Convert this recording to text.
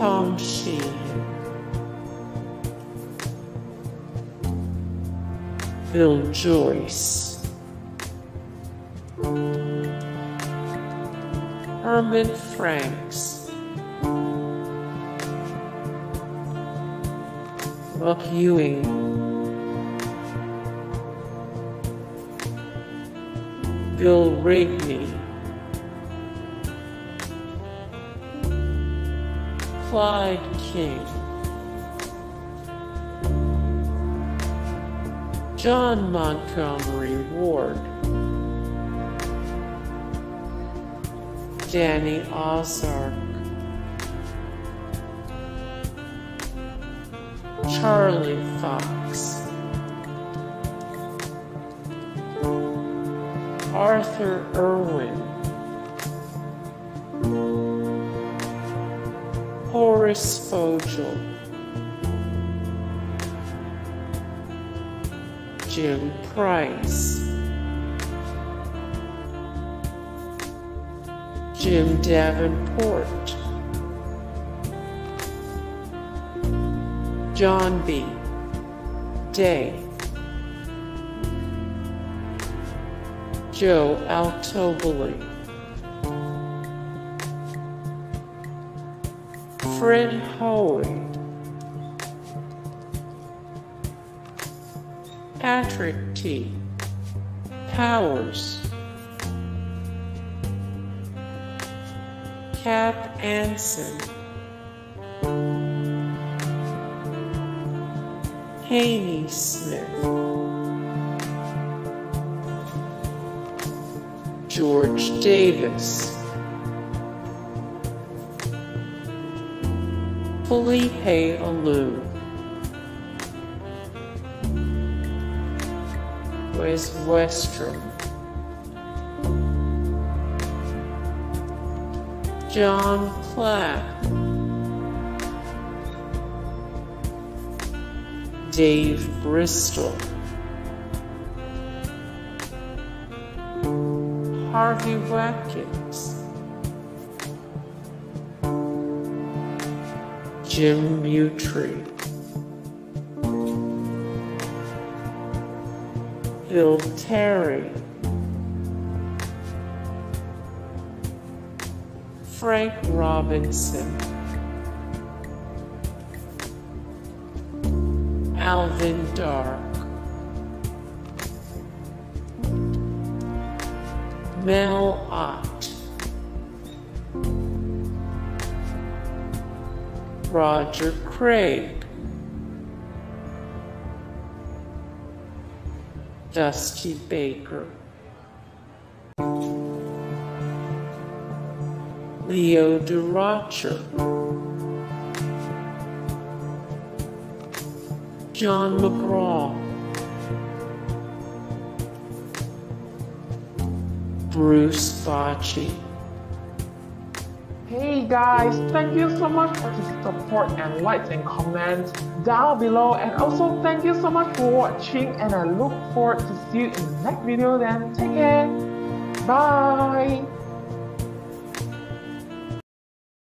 Tom Sheehan, Bill Joyce, Herman Franks, Buck Ewing, Bill Rigney, Clyde King, John Montgomery Ward, Danny Ozark, Charlie Fox, Arthur Irwin, Horace Fogel, Jim Price, Jim Davenport, John B. Day, Joe Altobelli, Fred Hoey, Patrick T. Powers, Cap Anson, Haney Smith, George Davis, Felipe Alou, Wes Westrom, John Clapp, Dave Bristol, Harvey Watkins, Jim Mutry, Bill Terry, Frank Robinson, Alvin Dark, Mel Ott, Roger Craig, Dusty Baker, Leo Durocher, John McGraw, Bruce Bocci. Hey guys, thank you so much for the support and likes and comments down below, and also thank you so much for watching, and I look forward to see you in the next video. Then take care, bye.